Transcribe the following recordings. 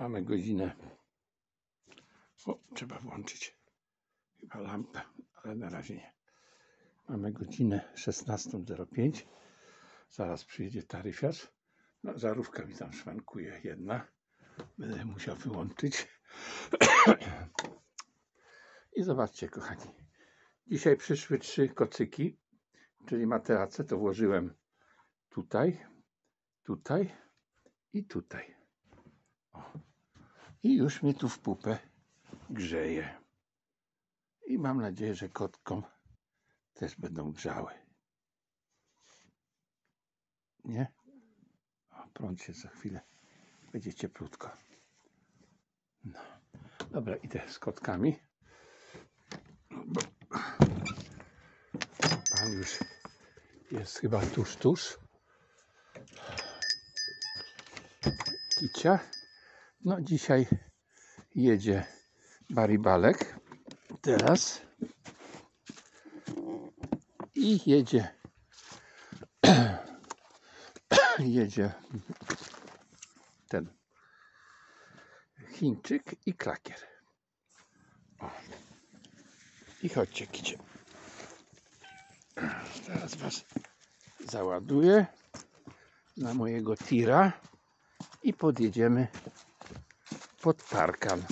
Mamy godzinę. O, trzeba włączyć chyba lampę, ale na razie nie. Mamy godzinę 16:05. Zaraz przyjedzie taryfiarz. No, żarówka mi tam szwankuje jedna. Będę musiał wyłączyć. I zobaczcie, kochani. Dzisiaj przyszły 3 kocyki, czyli materace. To włożyłem tutaj, tutaj i tutaj. O. I już mnie tu w pupę grzeje. I mam nadzieję, że kotkom też będą grzały. Nie? O, prąd się za chwilę. Będzie cieplutko. No. Dobra, idę z kotkami. Pan już jest chyba tuż. Kicia. No dzisiaj jedzie Baribalek. Teraz. I jedzie ten Chińczyk i Klakier. O. I chodźcie, kicie. Teraz was załaduję na mojego tira i podjedziemy pod parkan.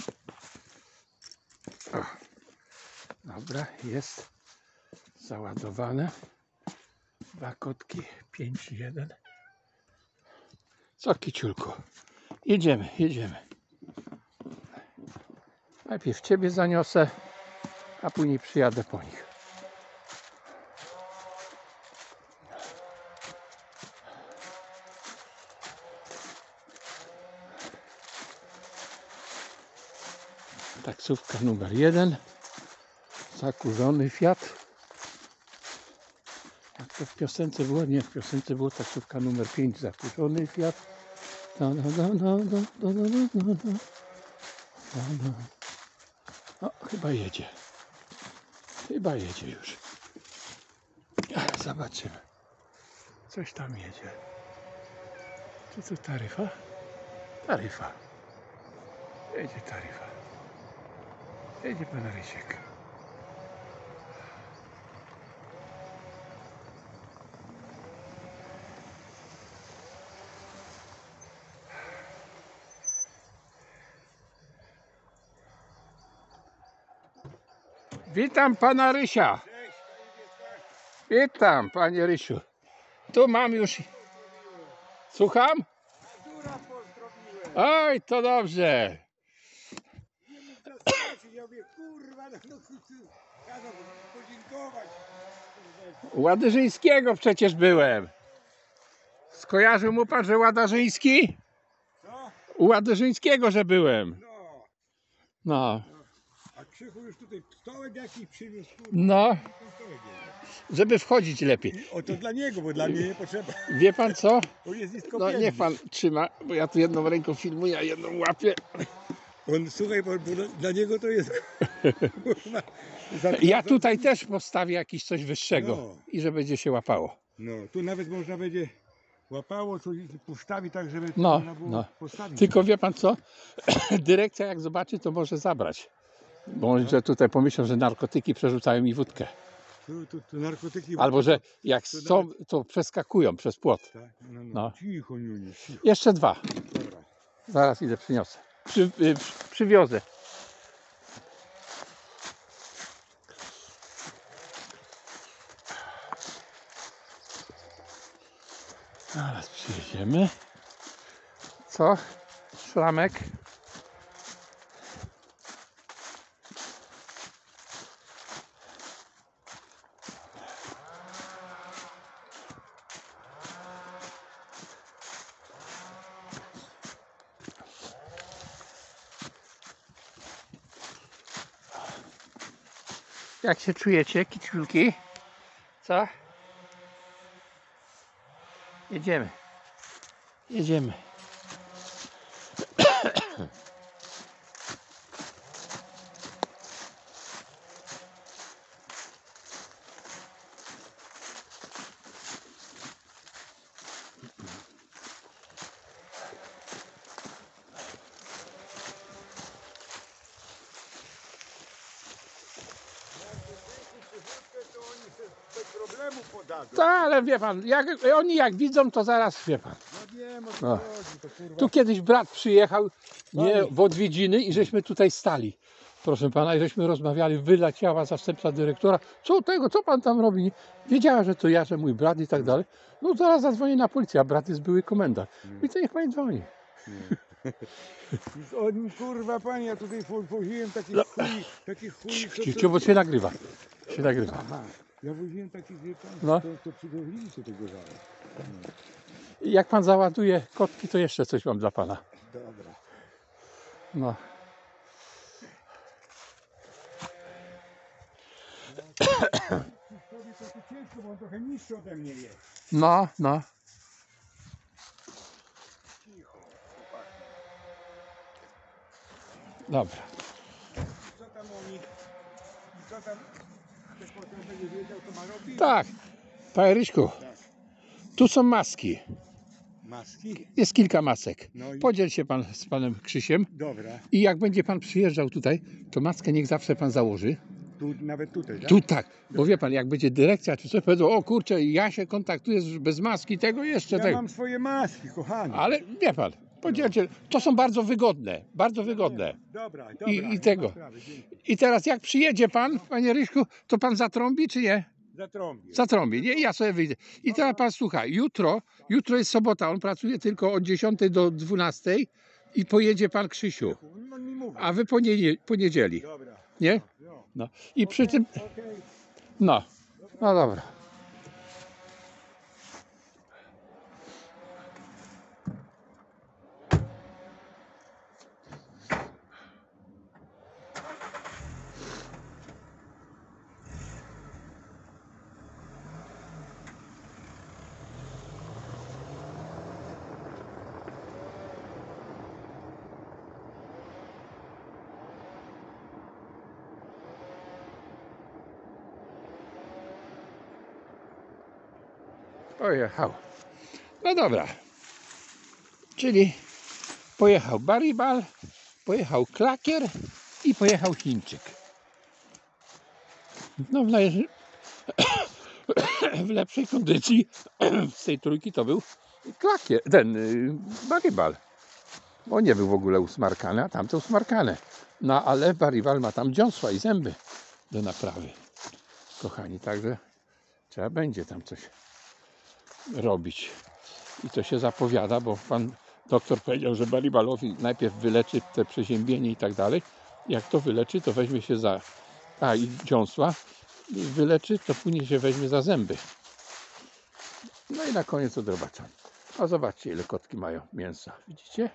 O. Dobra, jest załadowane. 2 kotki, 5 i 1. Co, kiciulku? Jedziemy. Najpierw ciebie zaniosę, a później przyjadę po nich. Taksówka numer 1. Zakurzony Fiat. Jak to w piosence było? Nie, w piosence było taksówka numer 5. Zakurzony Fiat. O, chyba jedzie. Już. Zobaczymy. Coś tam jedzie. Czy to taryfa? Taryfa. Jedzie taryfa. Jedzie pan Rysiek. Witam pana Rysia. Witam, panie Rysiu. Tu mam już. Słucham? Oj, to dobrze. U Ładożyńskiego przecież byłem. Skojarzył mu pan, że Ładożyński? U Ładożyńskiego, że byłem. No. A Krzychu już tutaj stołek jakiś przywiózł. No. Żeby wchodzić lepiej. O, to dla niego, bo dla mnie nie potrzeba. Wie pan co? On jest nisko No niech pan trzyma, bo ja tu jedną ręką filmuję, a jedną łapię. On, słuchaj, bo dla niego to jest... Ja tutaj też postawię jakiś coś wyższego. No. I że będzie się łapało. No, tu nawet można będzie łapało, coś postawić tak, żeby No, można było postawić. Tylko wie pan co? Dyrekcja jak zobaczy, to może zabrać. Bo może tutaj pomyślą, że narkotyki przerzucają mi wódkę. Tu narkotyki... Albo że jak są, to przeskakują przez płot. Tak? No. No. Cicho, Niuniu, cicho. Jeszcze 2. Dobra. Zaraz idę przyniosę. Przywiozę. Zaraz przyjedziemy. Co? Szlamek? Jak się czujecie, kiciulki? Co? Jedziemy. jemu podadzą. Tak, ale wie pan, oni jak widzą, to zaraz wie pan. No wiem o co No. chodzi, to kurwa. Tu kiedyś brat przyjechał nie, Panie. w odwiedziny i żeśmy tutaj stali. Proszę pana, i żeśmy rozmawiali, wyleciała zastępca dyrektora. Co pan tam robi? Wiedziała, że to ja, że mój brat i tak dalej. No zaraz zadzwonię na policję, a brat jest były komendant. I to niech pani dzwoni. On, kurwa panie, ja tutaj woziłem No. takich chuj, Cicho, bo się nagrywa. Się nagrywa. Aha, ja woziłem takich, wie pan, No. to przygotowili się tego żara. I jak pan załaduje kotki, to jeszcze coś mam dla pana. Dobra. No. Tobie to tu ciężko, bo on trochę niższy ode mnie jest. No. Cicho, chłopaki. Dobra. Co tam oni, co tam, jak potem będzie wiedział, co ma robić? Tak. Panie Ryśku, tu są maski. Maski? Jest kilka masek. No i Podziel się pan z panem Krzysiem. dobra, I jak będzie pan przyjeżdżał tutaj, to maskę niech zawsze pan założy. tu, nawet tutaj, tak? Tu tak, bo wie pan, jak będzie dyrekcja czy coś, powiedzą, o kurczę, ja się kontaktuję bez maski, tego jeszcze, Ja tego. mam swoje maski, kochani. Ale wie pan, podzielcie, to są bardzo wygodne, bardzo wygodne. Dobra, I nie ma tego. sprawy, dzięki. I teraz jak przyjedzie pan, panie Ryśku, to pan zatrąbi czy nie? Zatrąbię. Zatrąbi, nie? Ja sobie wyjdę. I teraz pan słucha, jutro jest sobota, on pracuje tylko od 10 do 12 i pojedzie pan Krzysiu, No mi mówi. a wy poniedzieli, Dobra. nie? No. No. I przy tym, Okej. no dobra. Pojechał. No dobra. Czyli pojechał Baribal, pojechał Klakier i pojechał Chińczyk. No w lepszej kondycji z tej trójki to był Klakier, Baribal. Bo nie był w ogóle usmarkany, a tamte usmarkane. No ale Baribal ma tam dziąsła i zęby do naprawy. Kochani, także trzeba będzie tam coś robić. I to się zapowiada, bo pan doktor powiedział, że Baribalowi najpierw wyleczy te przeziębienie i tak dalej. Jak to wyleczy, to weźmie się za i dziąsła wyleczy, to później się weźmie za zęby. No i na koniec odrobacza. A zobaczcie, ile kotki mają mięsa. Widzicie?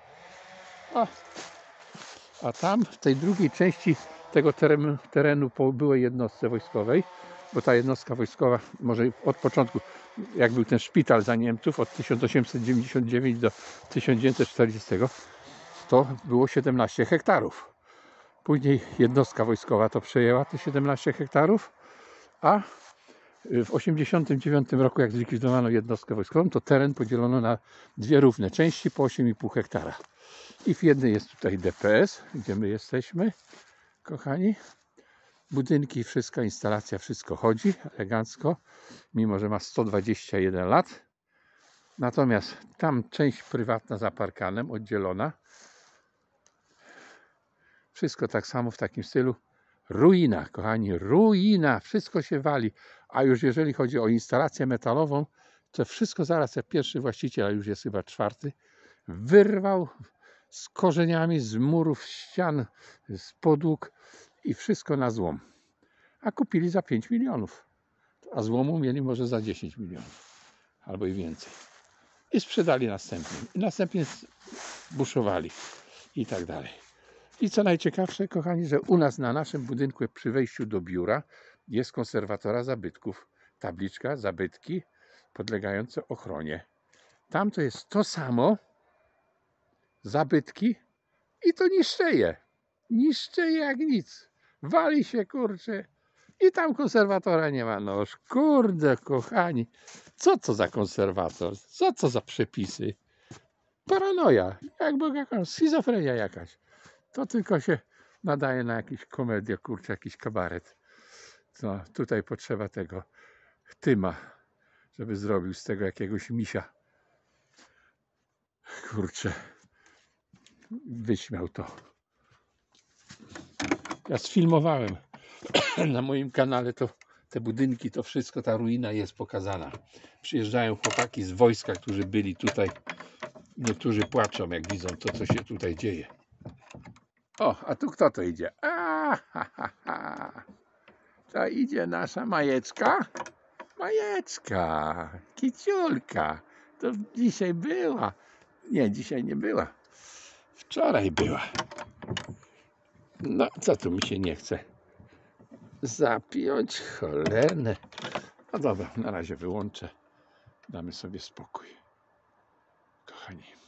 A tam w tej drugiej części tego terenu po byłej jednostce wojskowej, bo ta jednostka wojskowa może od początku, jak był ten szpital za Niemców od 1899 do 1940, to było 17 hektarów. Później jednostka wojskowa to przejęła te 17 hektarów, a w 1989 roku, jak zlikwidowano jednostkę wojskową, to teren podzielono na dwie równe części po 8,5 hektara. I w jednej jest tutaj DPS, gdzie my jesteśmy, kochani. Budynki, wszystko, instalacja, wszystko chodzi elegancko, mimo że ma 121 lat. Natomiast tam część prywatna za parkanem, oddzielona. Wszystko tak samo w takim stylu. Ruina, kochani, ruina, wszystko się wali. A już jeżeli chodzi o instalację metalową, to wszystko zaraz, jak pierwszy właściciel, a już jest chyba czwarty, wyrwał z korzeniami, z murów, ścian, z podłóg i wszystko na złom. A kupili za 5 milionów. A złomu mieli może za 10 milionów. Albo i więcej. I sprzedali następnie. I następnie buszowali. I tak dalej. I co najciekawsze, kochani, że u nas na naszym budynku przy wejściu do biura jest konserwatora zabytków. Tabliczka, zabytki podlegające ochronie. Tam to jest to samo, zabytki i to niszczeje. Niszczeje jak nic. Wali się, kurczę. I tam konserwatora nie ma. No kurde, kochani. Co to za konserwator? Co to za przepisy? Paranoja. Jakby jakaś schizofrenia jakaś. To tylko się nadaje na jakąś komedię, kurczę, jakiś kabaret. No, tutaj potrzeba tego Chtyma, żeby zrobił z tego jakiegoś misia. Kurczę, wyśmiał to. Ja sfilmowałem na moim kanale to te budynki, to wszystko, ta ruina jest pokazana. Przyjeżdżają chłopaki z wojska, którzy byli tutaj. Niektórzy płaczą, jak widzą to, co się tutaj dzieje. O, a tu kto to idzie? To idzie nasza Majeczka. Majeczka, kiciulka. To dzisiaj była. Nie, dzisiaj nie była. Wczoraj była. No, co tu mi się nie chce? Zapiąć cholerne. No dobra, na razie wyłączę. Damy sobie spokój. Kochani.